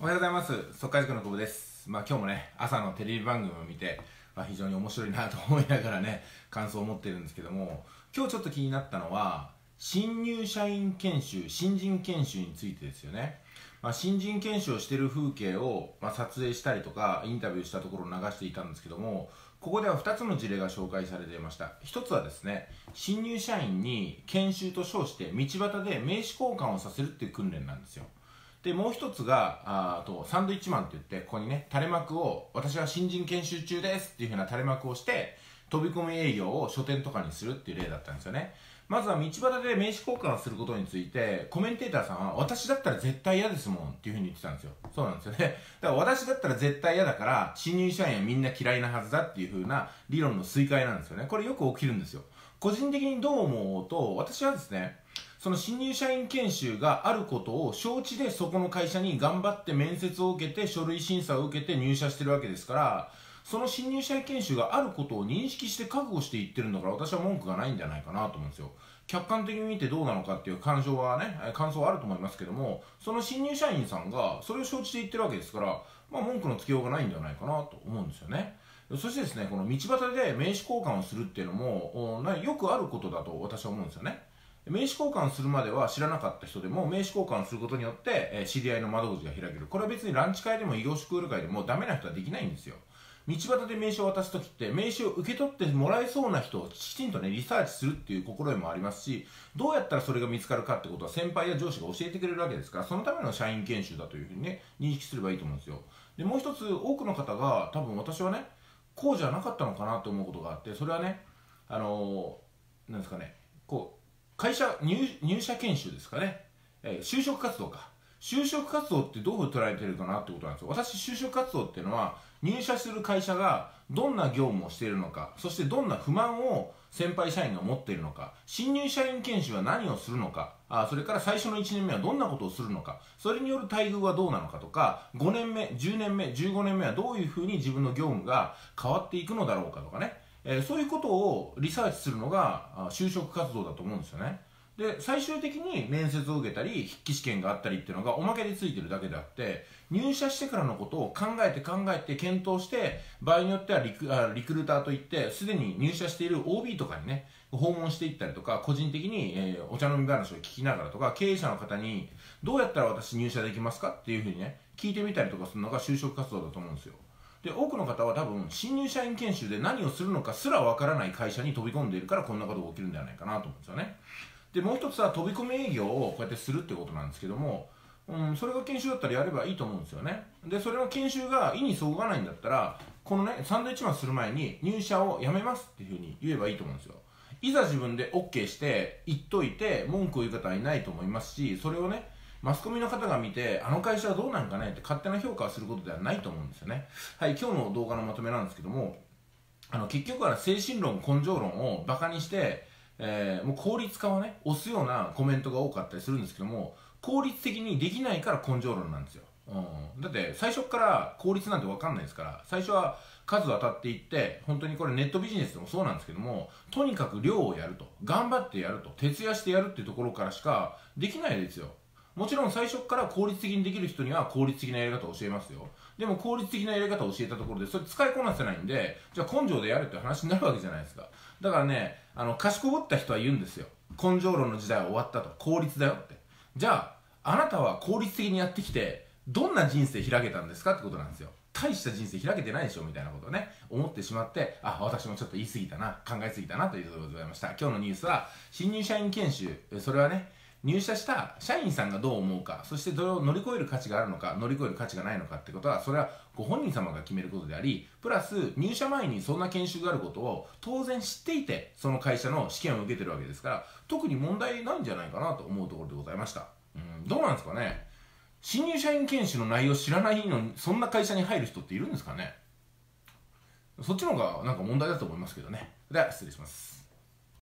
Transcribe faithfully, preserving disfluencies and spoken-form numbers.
おはようございます。速稼塾の久保です。まあ今日もね、朝のテレビ番組を見て、まあ、非常に面白いなと思いながらね、感想を持ってるんですけども、今日ちょっと気になったのは、新入社員研修、新人研修についてですよね。まあ、新人研修をしている風景を、まあ、撮影したりとか、インタビューしたところを流していたんですけども、ここではふたつの事例が紹介されていました。ひとつはですね、新入社員に研修と称して道端で名刺交換をさせるっていう訓練なんですよ。でもう一つがああとサンドイッチマンって言ってここにね垂れ幕を私は新人研修中ですっていう風な垂れ幕をして飛び込み営業を書店とかにするっていう例だったんですよね。まずは道端で名刺交換をすることについてコメンテーターさんは私だったら絶対嫌ですもんっていう風に言ってたんですよ。そうなんですよね。だから私だったら絶対嫌だから新入社員はみんな嫌いなはずだっていう風な理論の推解なんですよね。これよく起きるんですよ。個人的にどう思うと私はですね、その新入社員研修があることを承知でそこの会社に頑張って面接を受けて書類審査を受けて入社してるわけですから、その新入社員研修があることを認識して覚悟して言ってるんだから私は文句がないんじゃないかなと思うんですよ。客観的に見てどうなのかっていう感情はね、感想はあると思いますけども、その新入社員さんがそれを承知で言ってるわけですから、まあ文句のつけようがないんじゃないかなと思うんですよね。そしてですね、この道端で名刺交換をするっていうのもよくあることだと私は思うんですよね。名刺交換するまでは知らなかった人でも名刺交換することによって、えー、知り合いの窓口が開ける。これは別にランチ会でも異業種クール会でもダメな人はできないんですよ。道端で名刺を渡すときって名刺を受け取ってもらえそうな人をきちんとねリサーチするっていう心得もありますし、どうやったらそれが見つかるかってことは先輩や上司が教えてくれるわけですから、そのための社員研修だというふうにね認識すればいいと思うんですよ。でもう一つ多くの方が多分私はねこうじゃなかったのかなと思うことがあって、それはねあのー、なんですかねこう会社 入, 入社研修ですかね、えー、就職活動か就職活動ってどう捉えてるかなってことなんですよ。私就職活動っていうのは入社する会社がどんな業務をしているのか、そしてどんな不満を先輩社員が持っているのか、新入社員研修は何をするのか、あそれから最初のいちねんめはどんなことをするのか、それによる待遇はどうなのかとか、ごねんめじゅうねんめじゅうごねんめはどういうふうに自分の業務が変わっていくのだろうかとかね、えー、そういうことをリサーチするのが就職活動だと思うんですよね。で最終的に面接を受けたり筆記試験があったりっていうのがおまけでついてるだけであって、入社してからのことを考えて考えて検討して、場合によってはリクあリクルーターといってすでに入社している オービー とかにね訪問していったりとか、個人的に、えー、お茶飲み話を聞きながらとか、経営者の方にどうやったら私入社できますかっていうふうにね聞いてみたりとかするのが就職活動だと思うんですよ。で多くの方は多分新入社員研修で何をするのかすらわからない会社に飛び込んでいるからこんなことが起きるんではないかなと思うんですよね。でもう一つは飛び込み営業をこうやってするってことなんですけども、うん、それが研修だったらやればいいと思うんですよね。でそれの研修が意にそぐわないんだったらこのねサンドイッチマンする前に入社をやめますっていうふうに言えばいいと思うんですよ。いざ自分で OK して言っといて文句を言う方はいないと思いますし、それをねマスコミの方が見てあの会社はどうなんかねって勝手な評価をすることではないと思うんですよね。はい、今日の動画のまとめなんですけども、あの結局は精神論根性論をバカにしてえー、もう効率化をね押すようなコメントが多かったりするんですけども、効率的にできないから根性論なんですよ、うん、だって最初から効率なんて分かんないですから、最初は数当たっていって、本当にこれネットビジネスでもそうなんですけども、とにかく量をやると、頑張ってやると、徹夜してやるっていうところからしかできないですよ。もちろん最初から効率的にできる人には効率的なやり方を教えますよ。でも効率的なやり方を教えたところでそれ使いこなせないんで、じゃあ根性でやるって話になるわけじゃないですか。だからね、あの賢ぶった人は言うんですよ。根性論の時代は終わったと、効率だよって。じゃああなたは効率的にやってきてどんな人生開けたんですかってことなんですよ。大した人生開けてないでしょみたいなことをね思ってしまって、あ私もちょっと言い過ぎたな、考えすぎたなということでございました。今日のニュースは新入社員研修、それはね入社した社員さんがどう思うか、そしてそれを乗り越える価値があるのか乗り越える価値がないのかってことは、それはご本人様が決めることであり、プラス入社前にそんな研修があることを当然知っていてその会社の試験を受けてるわけですから、特に問題ないんじゃないかなと思うところでございました。うん、どうなんですかね。新入社員研修の内容知らないのにそんな会社に入る人っているんですかね。そっちの方がなんか問題だと思いますけどね。では失礼します。